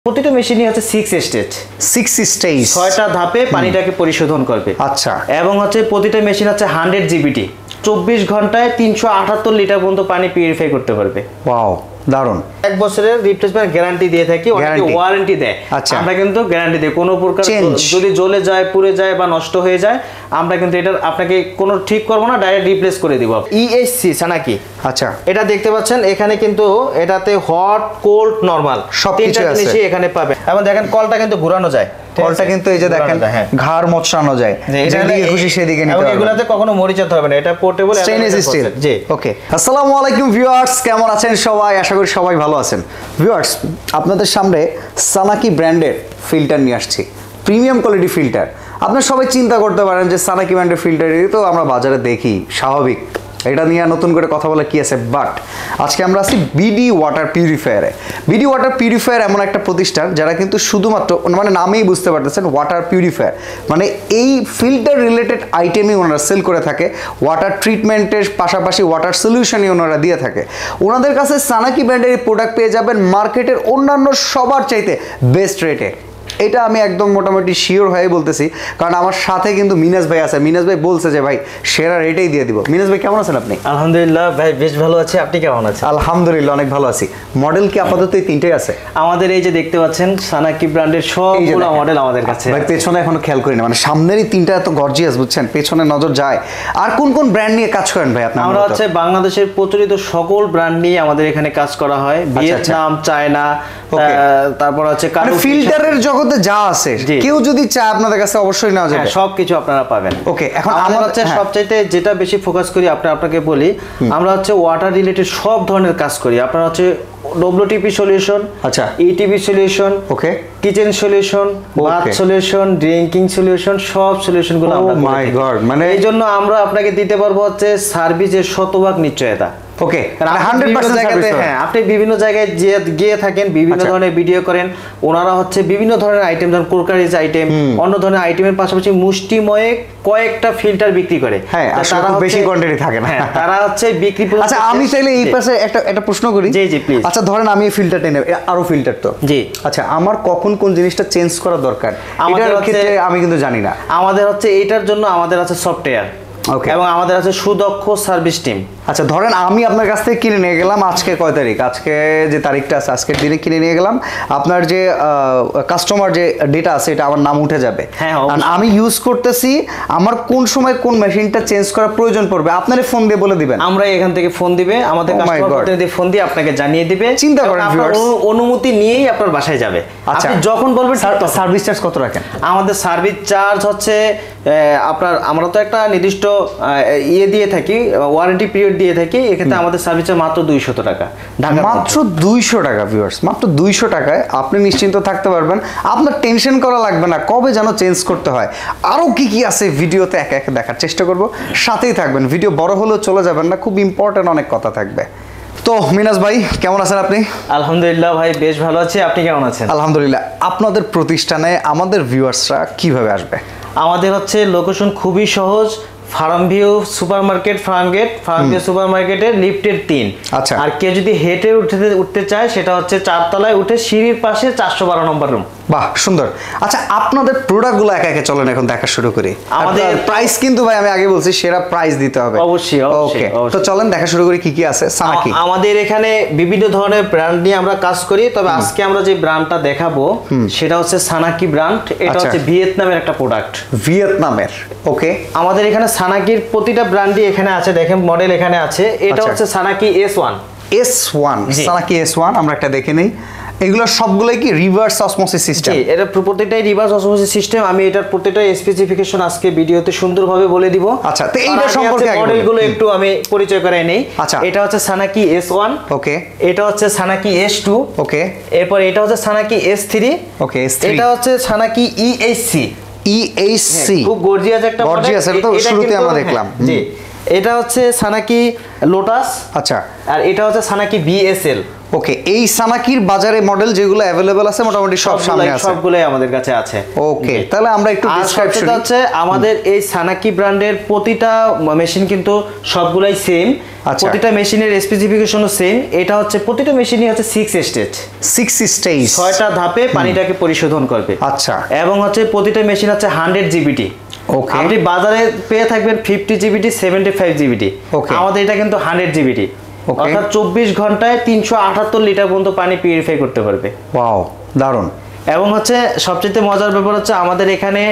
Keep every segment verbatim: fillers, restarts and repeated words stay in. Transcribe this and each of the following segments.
প্রতিটা মেশিনই হচ্ছে six stage six stage ছয়টা ধাপে পানিটাকে পরিশোধন করবে। আচ্ছা, এবং হচ্ছে প্রতিটা মেশিন হচ্ছে হান্ড্রেড জিবিটি চব্বিশ ঘন্টায় তিনশো আটাত্তর লিটার পর্যন্ত পানি পিউরিফাই করতে পারবে। ওয়াও, দারুন। এক বছরের রিপ্লেসমেন্ট গ্যারান্টি দিয়ে থাকি, অনেকে ওয়ারেন্টি দেয়। আচ্ছা, আমরা কিন্তু গ্যারান্টি দেই, কোনো প্রকার যদি জ্বলে যায়, পুড়ে যায় বা নষ্ট হয়ে যায়, আমরা কিন্তু এটা আপনাকে কোনো ঠিক করব না, ডাইরেক্ট রিপ্লেস করে দিব। ইএসসি সানাকি, আচ্ছা, এটা দেখতে পাচ্ছেন এখানে কিন্তু এটাতে হট, কোল্ড, নরমাল সব কিছু আছে এখানে পাবে। এবং দেখেন কলটা কিন্তু ঘোরানো যায়, কলটা কিন্তু এই যে দেখেন ঘাড় মোচড়ানো যায়, যেদিকে খুশি সেদিকে নিতে পারবেন। এগুলাতে কখনো মরিচাতে হবে না, এটা পোর্টেবল স্টেইনলেস স্টিল। জি, ওকে। আসসালামু আলাইকুম ভিউয়ার্স, কেমন আছেন সবাই? আশা করি সবাই ভালো আছেন। ভিউয়ার্স, আপনাদের সামনে সানাকি ব্র্যান্ডের ফিল্টার নিয়ে আসছি, প্রিমিয়াম কোয়ালিটি ফিল্টার। আপনারা সবাই চিন্তা করতে পারেন যে সানাকি ব্র্যান্ডের ফিল্টার তো আমরা বাজারে দেখি, স্বাভাবিক, এটা নিয়ে নতুন করে কথা বলা কি আছে। বাট আজকে আমরা আছি বিডি ওয়াটার পিউরিফায়ারে। বিডি ওয়াটার পিউরিফায়ার এমন একটা প্রতিষ্ঠান যারা কিন্তু শুধুমাত্র মানে নামেই বুঝতে পারতেছেন ওয়াটার পিউরিফায়ার, মানে এই ফিল্টার রিলেটেড আইটেমই ওনারা সেল করে থাকে। ওয়াটার ট্রিটমেন্টের পাশাপাশি ওয়াটার সলিউশনই ওনারা দিয়ে থাকে। ওনাদের কাছে সানাকি ব্র্যান্ডের এই প্রোডাক্ট পেয়ে যাবেন মার্কেটের অন্যান্য সবার চাইতে বেস্ট রেটে। এটা আমি একদম মোটামুটি শিওর হয়ে বলতেছি, কারণ আমার সাথে কিন্তু মিনাজ ভাই আছে। মিনাজ ভাই বলছে যে ভাই সেরা রেটেই দিয়ে দিব। মিনাজ ভাই কেমন আছেন আপনি? আলহামদুলিল্লাহ ভাই, বেশ ভালো আছি। আপনি কেমন আছেন? আলহামদুলিল্লাহ অনেক ভালো আছি। মডেল কি আপাতত এই তিনটেই আছে আমাদের? এই যে দেখতে পাচ্ছেন সানাকি ব্র্যান্ডের সবগুলো মডেল আমাদের কাছে। ভাই পেছনে এখনো খেয়াল করি না, মানে সামনেরই তিনটা এত গর্জিয়াস, বুঝছেন, পেছনে নজর যায়। আর কোন কোন ব্র্যান্ড নিয়ে কাজ করেন ভাই আপনি? আমরা হচ্ছে বাংলাদেশের প্রচলিত সকল ব্র্যান্ড নিয়ে আমাদের এখানে কাজ করা হয়। ভিয়েতনাম, চায়না, তারপর হচ্ছে ফিল্টারের জগতে যা আছে, কেউ যদি চায় আপনাদের কাছে অবশ্যই নেওয়া যাবে, সবকিছু আপনারা পাবেন। ওকে, এখন আমরা হচ্ছে সবচাইতে যেটা বেশি ফোকাস করি, আপনি আপনাকে বলি, আমরা হচ্ছে ওয়াটার রিলেটেড সব ধরনের কাজ করি। আপনারা হচ্ছে ডব্লিউটিপি সলিউশন, আচ্ছা, ETP solution, okay, kitchen solution, bath solution, drinking solution, সব সলিউশন গুলো আমরা করি। মাই গড, মানে এই জন্য আমরা আপনাকে দিতে পারবো হচ্ছে সার্ভিসের শতভাগ নিশ্চয়তা। ওকে, হান্ড্রেড পার্সেন্ট জায়গাতে, হ্যাঁ, আপনি বিভিন্ন জায়গায় যে গিয়ে থাকেন, বিভিন্ন ধরনের ভিডিও করেন, ওনারা হচ্ছে বিভিন্ন ধরনের আইটেম, যেমন কুরকারিজ আইটেম, অন্য ধরনের আইটেমের পাশাপাশি মুষ্টিময়ে কয়েকটা ফিল্টার বিক্রি করে। হ্যাঁ, তারা বেশি কোয়ান্টিটি থাকে না, তারা হচ্ছে বিক্রি। আচ্ছা, আমি চাইলে এই পাশে একটা একটা প্রশ্ন করি। জি জি প্লিজ। আচ্ছা, ধরেন আমি এই ফিল্টারটা নেব, আরো ফিল্টার তো। জি, আচ্ছা, আমার কখন কোন জিনিসটা চেঞ্জ করা দরকার এটার ক্ষেত্রে আমি কিন্তু জানি না। আমাদের হচ্ছে এইটার জন্য আমাদের আছে সফটওয়্যার, এবং আমাদের আছে সুদক্ষ সার্ভিস টিম। আচ্ছা, ধরেন আমি আপনার কাছ থেকে কিনে নিয়ে গেলাম, আজকে কয় তারিখ, আজকে যে তারিখটা আছে আজকের দিনে কিনে নিয়ে গেলাম, আপনার যে কাস্টমার যে ডেটা আছে এটা আমার নাম উঠে যাবে। হ্যাঁ, আমি ইউজ করতেছি, আমার কোন সময় কোন মেশিনটা চেঞ্জ করার প্রয়োজন পড়বে আপনারে ফোন দিয়ে বলে দিবেন। আমরা এখান থেকে ফোন দিবে, আমাদের কাস্টমার প্রতিনিধি ফোন দিয়ে আপনাকে জানিয়ে দিবে। চিন্তা করেন, আপনার অনুমতি নিয়েই আপনার বাসায় যাবে। আচ্ছা, আপনি যখন বলবেন। সার্ভিস চার্জ কত রাখেন? আমাদের সার্ভিস চার্জ হচ্ছে আপনার, আমরা তো একটা নির্দিষ্ট ইয়ে দিয়ে থাকি, ওয়ারেন্টি পিরিয়ড দিয়ে থাকি। এক্ষেত্রে আমাদের সার্ভিস চার্জ মাত্র দুইশো টাকা। মাত্র দুইশো টাকা ভিউয়ার্স, মাত্র দুইশো টাকায় আপনি নিশ্চিন্ত থাকতে পারবেন। আপনার টেনশন করা লাগবে না কবে যেন চেঞ্জ করতে হয়। আরও কি কি আছে ভিডিওতে একে একে দেখার চেষ্টা করব, সাথেই থাকবেন। ভিডিও বড় হলেও চলে যাবেন না, খুব ইম্পর্টেন্ট অনেক কথা থাকবে। তো মিনাজ ভাই কেমন আছেন আপনি? আলহামদুলিল্লাহ ভাই, বেশ ভালো আছি। আপনি কেমন আছেন? আলহামদুলিল্লাহ। আপনাদের প্রতিষ্ঠানে আমাদের ভিউয়ার্সরা কিভাবে আসবে? আমাদের হচ্ছে লোকেশন খুবই সহজ, farm view supermarket, farm gate, farm view super মার্কেটের লিফটের তিন। আচ্ছা, আর কেউ যদি হেঁটে উঠতে উঠতে চায় সেটা হচ্ছে চারতলায় উঠে সিঁড়ির পাশে চারশো বারো নম্বর রুম। বাহ, সুন্দর। আচ্ছা, আপনাদের প্রোডাক্টগুলো একে একে চলেন এখন দেখা শুরু করি। আমাদের প্রাইস কিন্তু ভাই আমি আগে বলছি সেরা প্রাইস দিতে হবে। অবশ্যই। ওকে, তো চলেন দেখা শুরু করি কি কি আছে সানাকি। আমাদের এখানে বিভিন্ন ধরনের ব্র্যান্ড নিয়ে আমরা কাজ করি, তবে আজকে আমরা যে ব্র্যান্ডটা দেখাবো সেটা হচ্ছে সানাকি ব্র্যান্ড। এটা হচ্ছে ভিয়েতনামের একটা প্রোডাক্ট। ভিয়েতনামের, ওকে। আমাদের এখানে সানাকির প্রতিটা ব্র্যান্ডই এখানে আছে, দেখেন মডেল এখানে আছে। এটা হচ্ছে Sanaki S one. S one, Sanaki S one আমরা একটা দেখে নেই। এগুলো সবগুলোই কি রিভার্স অসমোসিস সিস্টেম? জি, এটা প্রত্যেকটাই রিভার্স অসমোসিস সিস্টেম। আমি এটার প্রত্যেকটা স্পেসিফিকেশন আজকে ভিডিওতে সুন্দরভাবে বলে দিব। আচ্ছা, তো এইটা সম্পর্কে মডেলগুলো একটু আমি পরিচয় করাই নেই। আচ্ছা, এটা হচ্ছে সানাকি এস ওয়ান, ওকে। এটা হচ্ছে সানাকি এস টু, ওকে। এরপর এটা হচ্ছে Sanaki S three, okay. S three, এটা হচ্ছে সানাকি ইএইচসি। ইএইচসি খুব গর্জিয়াস একটা মডেল। গর্জিয়াস, এটা তো শুরুতে আমরা দেখলাম। জি, এটা হচ্ছে সানাকি লোটাস। আচ্ছা, আর এটা হচ্ছে সানাকি বিএসএল। ওকে, এই সানাকির বাজারে মডেল যেগুলো अवेलेबल আছে মোটামুটি সব সামনে আছে, সবগুলাই আমাদের কাছে আছে। ওকে, তাহলে আমরা একটু ডেসক্রিপশন হচ্ছে আমাদের এই সানাকি ব্র্যান্ডের প্রতিটা মেশিন কিন্তু সবগুলাই সেম, প্রতিটা মেশিনের স্পেসিফিকেশনও সেম। এটা হচ্ছে প্রতিটা মেশিনই হচ্ছে সিক্স স্টেজ, সিক্স স্টেজ, ছয়টা ধাপে পানিটাকে পরিশোধন করবে। আচ্ছা, এবং হচ্ছে প্রতিটা মেশিন হচ্ছে হান্ড্রেড জিবিটি। ওকে, আপনি বাজারে পেয়ে থাকবেন fifty GBT, seventy five GBT, আমাদের এটা কিন্তু হান্ড্রেড জিবিটি, অর্থাৎ চব্বিশ ঘন্টায় তিনশো আটাত্তর লিটার পর্যন্ত পানি পিউরিফাই করতে পারবে। ওয়াও, দারুণ। এবং হচ্ছে সবচেয়ে মজার ব্যাপার হচ্ছে আমাদের এখানে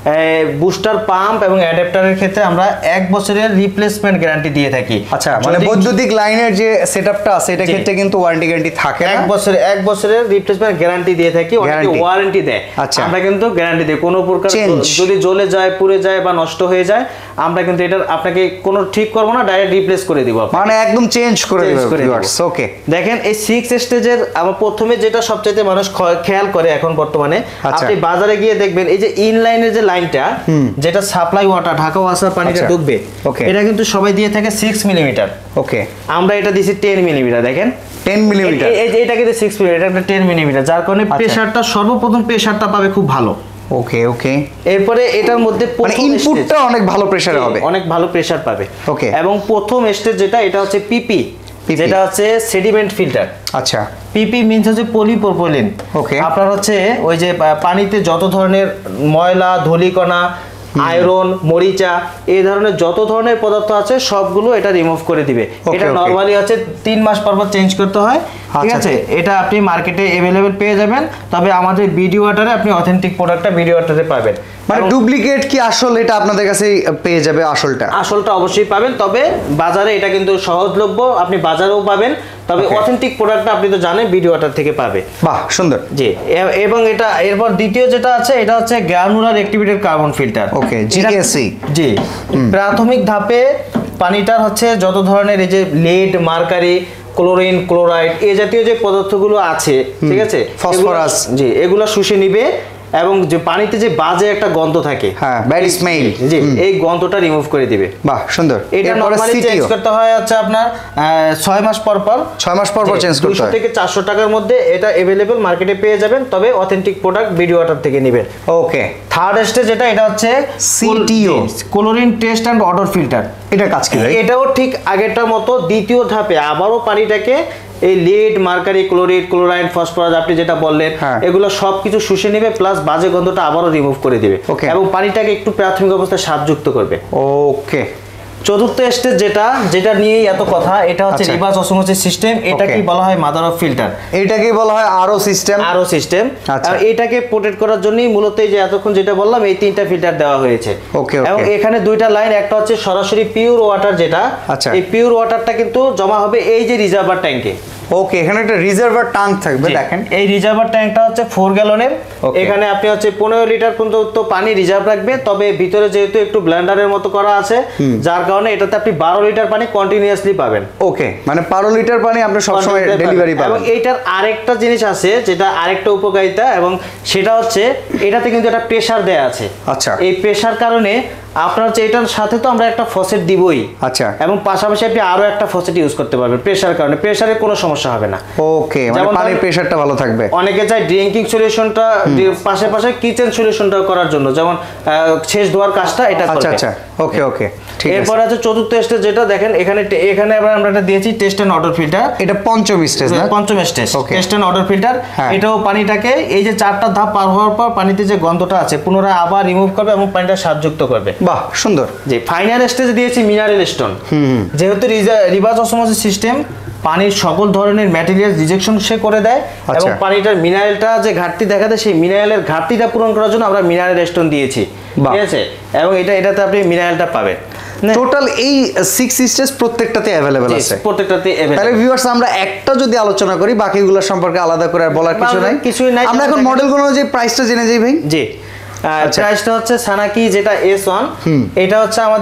বুস্টার পাম্প এবং অ্যাডাপ্টারের ক্ষেত্রে আমরা এক বছরের রিপ্লেসমেন্ট গ্যারান্টি দিয়ে থাকি। আচ্ছা, মানে বৈদ্যুতিক লাইনের যে সেটআপটা আছে এটা ক্ষেত্রে কিন্তু ওয়ারেন্টি গ্যারান্টি থাকে না, এক বছরের এক বছরের রিপ্লেসমেন্ট গ্যারান্টি দিয়ে থাকি, অনেকে ওয়ারেন্টি দেয়, আমরা কিন্তু গ্যারান্টি দেই। কোনো প্রকার যদি জ্বলে যায়, পুড়ে যায় বা নষ্ট হয়ে যায়, আমরা কিন্তু এটা আপনাকে কোনো ঠিক করব না, ডাইরেক্ট রিপ্লেস করে দিব, মানে একদম চেঞ্জ করে দিব ভিউয়ার্স। ওকে, দেখেন এই সিক্স স্টেজের আমার প্রথমে যেটা সবচেয়ে মানুষ খেয়াল করে এখন বর্তমানে, আপনি বাজারে গিয়ে দেখবেন এই যে ইনলাইনের যে লাইনটা যেটা সাপ্লাই ওয়াটার ঢাকা ওয়াসার পানিটা ঢুকবে, এটা কিন্তু সবাই দিয়ে থাকে সিক্স মিলিমিটার। ওকে, আমরা এটা দিছি টেন মিলিমিটার। দেখেন টেন মিলিমিটার, এটা কিন্তু সিক্স মিলিমিটার, এটা টেন মিলিমিটার, যার কারণে প্রেসারটা সর্বপ্রথম প্রেসারটা পাবে খুব ভালো। ওকে ওকে, এরপরে এটার মধ্যে মানে ইনপুটটা অনেক ভালো প্রেসারে হবে, অনেক ভালো প্রেসার পাবে। ওকে, এবং প্রথম স্টেজ যেটা এটা হচ্ছে পিপি, যেটা হচ্ছে সেডিমেন্ট ফিল্টার। আচ্ছা, পিপি মিন্স হচ্ছে পলিপ্রোপিলিন। ওকে, আপনার হচ্ছে ওই যে পানিতে যত ধরনের ময়লা, ধূলিকণা, আয়রন, মরিচা, এই ধরনের যত ধরনের পদার্থ আছে সবগুলো এটা রিমুভ করে দিবে। এটা নরমালি হচ্ছে তিন মাস পর পর চেঞ্জ করতে হয়, ঠিক আছে? এটা আপনি মার্কেটে अवेलेबल পেয়ে যাবেন, তবে আমাদের বিডি ওয়াটারে আপনি অথেন্টিক প্রোডাক্টটা বিডি ওয়াটারে পাবেন। মানে ডুপ্লিকেট কি আসল এটা আপনাদের কাছেই পেয়ে যাবে? আসলটা আসলটা অবশ্যই পাবেন, তবে বাজারে এটা কিন্তু সহজলভ্য, আপনি বাজারেও পাবেন, তবে অথেন্টিক প্রোডাক্টটা আপনি তো জানেন বিডি ওয়াটার থেকে পাবে। বাহ, সুন্দর। জি, এবং এটা এরপর দ্বিতীয় যেটা আছে এটা হচ্ছে granular activated carbon filter. Okay, GSC. জি, প্রাথমিক ধাপে পানিটার হচ্ছে যত ধরনের এই যে লেড, মার্কারি, ক্লোরিন, ক্লোরাইড এই জাতীয় যে পদার্থগুলো আছে, ঠিক আছে, ফসফরাস, জি, এগুলো শুষে নিবে এবং যে পানিতে যে বাজে একটা গন্ধ থাকে, হ্যাঁ, ব্যাড স্মেল, জি, এই গন্ধটা রিমুভ করে দিবে। বাহ, সুন্দর। এটা নরমালি চেঞ্জ করতে হয় হচ্ছে আপনার ছয় মাস পর পর ছয় মাস পর পর চেঞ্জ করতে হয়। দুইশো থেকে চারশো টাকার মধ্যে এটা अवेलेबल মার্কেটে পেয়ে যাবেন, তবে অথেন্টিক প্রোডাক্ট বিডি ওয়াটার থেকে নেবেন। ওকে, থার্ড স্টেজ যেটা এটা হচ্ছে CTO, chlorine taste and odour filter. এটা কাজ কি? এটাও ঠিক আগেরটার মতো দ্বিতীয় ধাপে আবারও পানিটাকে এই lead, mercury, chloride, chloride, phosphorus আপনি যেটা বললেন এগুলো সবকিছু শুষে নেবে, প্লাস বাজে গন্ধটা আবারও রিমুভ করে দিবে এবং পানিটাকে একটু প্রাথমিক অবস্থায় স্বাদযুক্ত করবে। ওকে, চতুর্থ স্টেজ যেটা যেটা নিয়ে এত কথা, এটা হচ্ছে রিভার্স অসমোসিস সিস্টেম। এটাকে বলা হয় মাদার অফ ফিল্টার, এটাকে বলা হয় আরও সিস্টেম। আরও সিস্টেম, আর এটাকে প্রোটেক্ট করার জন্যই মূলত এই যে এতক্ষণ যেটা বললাম এই তিনটা ফিল্টার দেওয়া হয়েছে। ওকে, এবং এখানে দুইটা লাইন, একটা হচ্ছে সরাসরি পিওর ওয়াটার, যেটা এই পিওর ওয়াটারটা কিন্তু জমা হবে এই যে রিজার্ভার ট্যাঙ্কে। ওকে, এখানে একটা রিজার্ভার ট্যাঙ্ক থাকবে, দেখেন এই রিজার্ভার ট্যাঙ্কটা হচ্ছে ফোর গ্যালনের। এখানে আপনি হচ্ছে পনেরো লিটার পর্যন্ত পানি রিজার্ভ রাখবে, তবে ভিতরে যেহেতু একটু ব্লেন্ডারের মতো করা আছে যার কারণে এটাতে আপনি বারো লিটার পানি কন্টিনিউয়াসলি পাবেন। ওকে, মানে বারো লিটার পানি আপনি সবসময় ডেলিভারি পাবেন। এবং এইটার আরেকটা জিনিস আছে যেটা আরেকটা উপকারিতা, এবং সেটা হচ্ছে এটাতে কিন্তু একটা প্রেসার দেয়া আছে। আচ্ছা, এই প্রেসার কারণে আপনার হচ্ছে এটার সাথে তো আমরা একটা ফসেট দিবই, আচ্ছা, এবং পাশাপাশি আপনি আরো একটা ফসেট ইউজ করতে পারবেন প্রেসার কারণে, প্রেসারে কোনো সমস্যা হবে না। ওকে, মানে পানির প্রেসারটা ভালো থাকবে। অনেকে চায় ড্রিঙ্কিং সলিউশনটা পাশাপাশি কিচেন সলিউশনটা করার জন্য, যেমন শেষ ধোয়ার কাজটা এটা করবে। আচ্ছা আচ্ছা, ওকে ওকে, ঠিক আছে। এরপর আছে চতুর্থ স্টেজ যেটা দেখেন এখানে, এখানে আবার আমরা এটা দিয়েছি টেস্ট এন্ড অর্ডার ফিল্টার। এটা পঞ্চম স্টেজ না? পঞ্চম stage, test and order filter. এটাও পানিটাকে এই যে চারটা ধাপ পার হওয়ার পর পানিতে যে গন্ধটা আছে পুনরায় আবার রিমুভ করবে এবং পানিটা স্বাদযুক্ত করবে। বাহ, সুন্দর। যে ফাইনাল স্টেজে দিয়েছি মিনারেল স্টোন। যেহেতু রিভার্স অসমোসিস সিস্টেম পানির সকল ধরনের ম্যাটেরিয়াল রিজেকশন সে করে দেয়, এবং পানিটার মিনারেলটা যে ঘাটতি দেখা দেয় সেই মিনারেলের ঘাটতিটা পূরণ করার জন্য আমরা মিনারেল স্টোন দিয়েছি, ঠিক আছে? এবং এটা এটাতে আপনি মিনারেলটা পাবেন। টোটাল এই সিক্স স্টেজ প্রত্যেকটাতে अवेलेबल আছে, প্রত্যেকটাতে अवेलेबल। তাহলে ভিউয়ার্স আমরা একটা যদি আলোচনা করি, বাকিগুলো সম্পর্কে আলাদা করে আর বলার কিছু নাই, কিছুই নাই। আমরা এখন মডেলগুলো অনুযায়ী প্রাইসটা জেনে যাই ভাই। জি, প্রাইসটা হচ্ছে সানাকি যেটা এস ওয়ান, এটা হচ্ছে আমাদের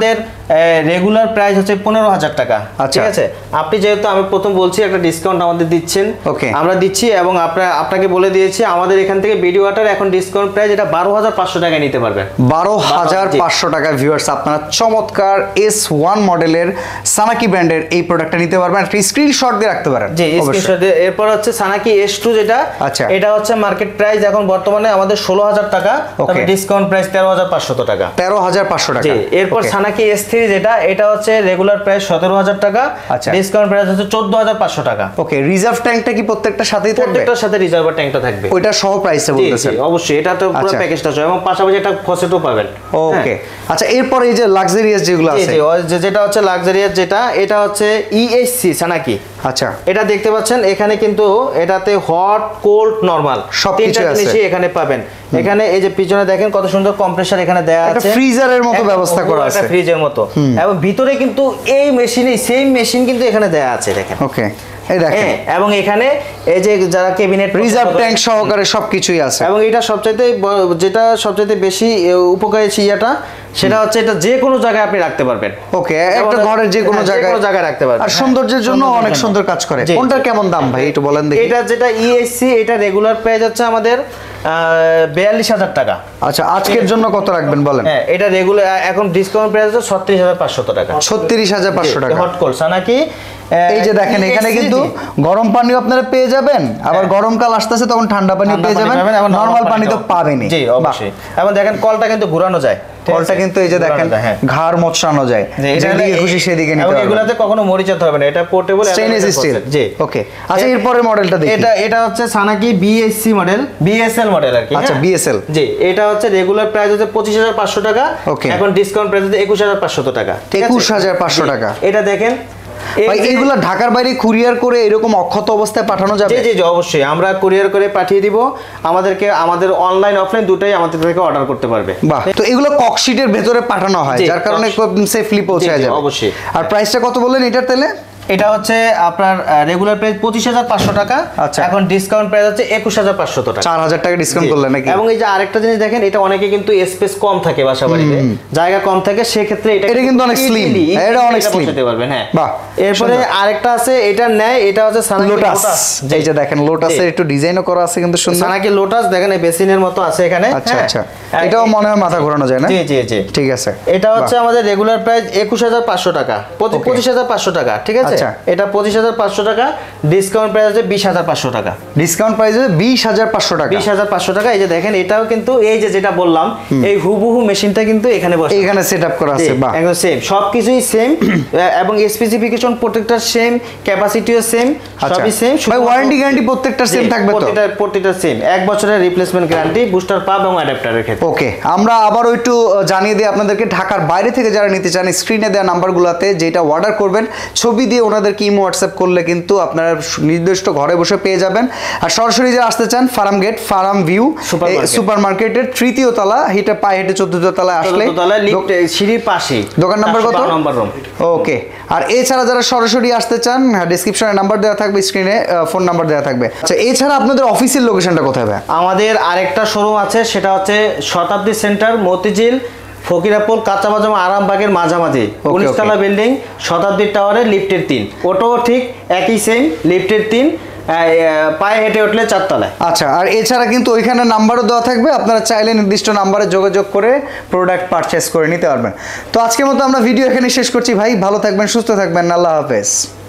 রেগুলার প্রাইস হচ্ছে পনেরো হাজার টাকা। ঠিক আছে, আপনি যেহেতু আমি প্রথম বলছি একটা ডিসকাউন্ট আমাদের দিচ্ছেন, আমরা দিচ্ছি এবং আপনার আপনাকে বলে দিয়েছি আমাদের এখান থেকে বিডি ওয়াটার এখন ডিসকাউন্ট প্রাইস এটা বারো হাজার পাঁচশো টাকায় নিতে পারবেন। বারো হাজার পাঁচশো টাকা ভিউয়ার্স আপনারা চমৎকার এস ওয়ান মডেলের সানাকি ব্র্যান্ডের এই প্রোডাক্টটা নিতে পারবেন, একটা স্ক্রিনশট দিয়ে রাখতে পারেন। জি, স্ক্রিনশট দিয়ে। এরপর হচ্ছে সানাকি এস টু যেটা, আচ্ছা এটা হচ্ছে মার্কেট প্রাইস এখন বর্তমানে আমাদের ষোলো হাজার টাকা, তবে ডিসকাউন্ট প্রাইস তেরো হাজার পাঁচশো টাকা। তেরো হাজার পাঁচশো টাকা। জি, এরপর সানাকি এস থ্রি যেটা, এটা হচ্ছে রেগুলার প্রাইস সতেরো হাজার টাকা, আচ্ছা ডিসকাউন্ট প্রাইস হচ্ছে চোদ্দ হাজার পাঁচশো টাকা। ওকে, রিজার্ভ ট্যাঙ্কটা কি প্রত্যেকটার সাথেই থাকবে? প্রত্যেকটার সাথে রিজার্ভার ট্যাঙ্কটা থাকবে, ওইটা সহ প্রাইসে বলতেছেন? জি অবশ্যই, এটা তো পুরো প্যাকেজটা আছে এবং পাশাপাশি এটা ফসেটও পাবেন। ওকে, আচ্ছা এরপর এই যে লাক্সারিয়াস যেগুলো আছে, জি যেটা হচ্ছে লাক্সারিয়াস যেটা, এটা হচ্ছে ইএইচসি সানাকি। আচ্ছা, এটা দেখতে পাচ্ছেন এখানে কিন্তু এটাতে হট কোল্ড নরমাল সবকিছু আছে এখানে পাবেন। এখানে এই যে পিছনে দেখেন কত সুন্দর কম্প্রেসার এখানে দেয়া আছে, একটা ফ্রিজারের মতো ব্যবস্থা করা আছে, একটা ফ্রিজের মতো, এবং ভিতরে কিন্তু এই মেশিনে সেম মেশিন কিন্তু এখানে দেয়া আছে দেখেন। ওকে, এই দেখেন, এবং এখানে এই যে যারা ক্যাবিনেট রিজার্ভ ট্যাঙ্ক সহকারে সবকিছুই আছে। এবং এটা সবচাইতে যেটা সবচাইতে বেশি উপকারী ইয়াটা, সেটা হচ্ছে এটা যে কোনো জায়গায় আপনি রাখতে পারবেন। ওকে, একটা ঘরের যে কোনো জায়গায় জায়গায় রাখতে পারবেন, আর সৌন্দর্যের জন্য অনেক সুন্দর কাজ করে। কোনটার কেমন দাম ভাই একটু বলেন দেখি? এটা যেটা ইএইচসি, এটা রেগুলার প্রাইস হচ্ছে আমাদের বিয়াল্লিশ হাজার টাকা। আচ্ছা, আজকের জন্য কত রাখবেন বলেন? হ্যাঁ, এটা রেগুলার এখন ডিসকাউন্ট প্রাইস হচ্ছে ছত্রিশ হাজার পাঁচশো টাকা। ছত্রিশ হাজার পাঁচশো টাকা হট কোল্ড সানাকি। এই যে দেখেন এখানে কিন্তু গরম পানিও আপনারা পেয়ে যাবেন, আবার গরমকাল আসতেছে তখন ঠান্ডা পানিও পেয়ে যাবেন, নরমাল পানি তো পাবেনই। জি অবশ্যই, এবং দেখেন কলটা কিন্তু ঘোরানো যায়, কলটা কিন্তু এই যে দেখেন ঘাড় মোছানো যায়, যেদিকে খুশি সেদিকে নিতে পারবেন। এগুলাতে কখনো মরিচাতে হবে না, এটা পোর্টেবল স্টেইনলেস স্টিল। জি ওকে, আচ্ছা এরপরের মডেলটা দেখি। এটা এটা হচ্ছে সানাকি বিএসসি মডেল, বিএসএল মডেল আর কি। আচ্ছা, বিএসএল। জি, এটা হচ্ছে রেগুলার প্রাইস হচ্ছে পঁচিশ হাজার পাঁচশো টাকা, এখন ডিসকাউন্ট প্রাইস হচ্ছে একুশ হাজার পাঁচশো টাকা। একুশ হাজার পাঁচশো টাকা। এটা দেখেন, এইগুলা ঢাকার বাইরে কুরিয়ার করে এরকম অক্ষত অবস্থায় পাঠানো যাবে? জি জি অবশ্যই, আমরা কুরিয়ার করে পাঠিয়ে দিব। আমাদেরকে আমাদের অনলাইন অফলাইন দুটাই আমাদের থেকে অর্ডার করতে পারবে। বাহ, তো এগুলো ককশিটের ভেতরে পাঠানো হয়, যার কারণে সেফলি পৌঁছায় যাবে। অবশ্যই। আর প্রাইসটা কত বললেন এটার তেলে? এটা হচ্ছে আপনার রেগুলার প্রাইস পঁচিশ হাজার পাঁচশো টাকা, এখন ডিসকাউন্ট প্রাইস হচ্ছে একুশ হাজার পাঁচশো টাকা। চার হাজার টাকা ডিসকাউন্ট করলেন নাকি? এবং এই যে আরেকটা জিনিস দেখেন, এটা অনেকে কিন্তু স্পেস কম থাকে, বাসা বাড়িতে জায়গা কম থাকে, সেক্ষেত্রে এটা এটা কিন্তু অনেক স্লিম, এটা অনেক স্লিম বসাতে পারবেন। হ্যাঁ, বাহ। এরপরে আরেকটা আছে, এটা নেয়, এটা হচ্ছে সানাকি লোটাস। এই যে দেখেন লোটাসের একটু ডিজাইনও করা আছে কিন্তু সুন্দর। সানাকি লোটাস দেখেন এই বেসিনের মতো আছে এখানে। আচ্ছা আচ্ছা, এটাও মনে হয় মাথা ঘোরানো যায় না? জি জি জি, ঠিক আছে। এটা হচ্ছে আমাদের রেগুলার প্রাইস একুশ হাজার পাঁচশো টাকা, পঁচিশ হাজার পাঁচশো টাকা। ঠিক আছে, এটা পঁচিশ হাজার পাঁচশো টাকা, ডিসকাউন্ট প্রাইস হচ্ছে বিশ হাজার পাঁচশো টাকা। ডিসকাউন্ট প্রাইস হচ্ছে বিশ হাজার পাঁচশো টাকা। বিশ হাজার পাঁচশো টাকা। এই যে দেখেন, এটাও কিন্তু এই যে যেটা বললাম, এই হুবহু মেশিনটা কিন্তু এখানে বসে, এখানে সেটআপ করা আছে। বাহ, একদম সেম, সবকিছুই সেম, এবং স্পেসিফিকেশন প্রত্যেকটা সেম, ক্যাপাসিটিও সেম, সবই সেম। ভাই ওয়ারেন্টি গ্যারান্টি প্রত্যেকটা সেম থাকবে তো? প্রত্যেকটা প্রত্যেকটা সেম, এক বছরের রিপ্লেসমেন্ট গ্যারান্টি বুস্টার পাব এবং অ্যাডাপ্টারের ক্ষেত্রে। ওকে, আমরা আবার একটু জানিয়ে দিই আপনাদেরকে, ঢাকার বাইরে থেকে যারা নিতে চান স্ক্রিনে দেওয়া নাম্বারগুলোতে যেটা অর্ডার করবেন ছবি দিয়ে ওনাদেরকে ইমো হোয়াটসঅ্যাপ করলে কিন্তু আপনারা নির্দিষ্ট ঘরে বসে পেয়ে যাবেন। আর সরাসরি যারা আসতে চান farm gate, farm view super মার্কেটের তৃতীয় তলা, হেঁটে পায়ে হেঁটে চতুর্থ তলায় আসলে সিঁড়ির পাশে দোকান নাম্বার কত? ওকে, আর এছাড়া যারা সরাসরি আসতে চান, হ্যাঁ ডিসক্রিপশনে নাম্বার দেওয়া থাকবে, স্ক্রিনে ফোন নাম্বার দেওয়া থাকবে। আচ্ছা, এছাড়া আপনাদের অফিসের লোকেশনটা কোথায় ভাই? আমাদের আরেকটা শোরুম আছে, সেটা হচ্ছে শতাব্দী সেন্টার, মতিঝিল, ফকিরাপুর, কাঁচাবাজার, আরামবাগের মাঝামাঝি, উনিশ তলা বিল্ডিং, শতাব্দী টাওয়ারের লিফটের তিন। ওটাও ঠিক একই সেম, লিফটের তিন, পায়ে হেঁটে উঠলে চারতলায়। আচ্ছা, আর এছাড়া কিন্তু ওইখানে নাম্বারও দেওয়া থাকবে, আপনারা চাইলে নির্দিষ্ট নাম্বারে যোগাযোগ করে প্রোডাক্ট পারচেস করে নিতে পারবেন। তো আজকের মতো আমরা ভিডিও এখানে শেষ করছি ভাই, ভালো থাকবেন, সুস্থ থাকবেন, আল্লাহ হাফেজ।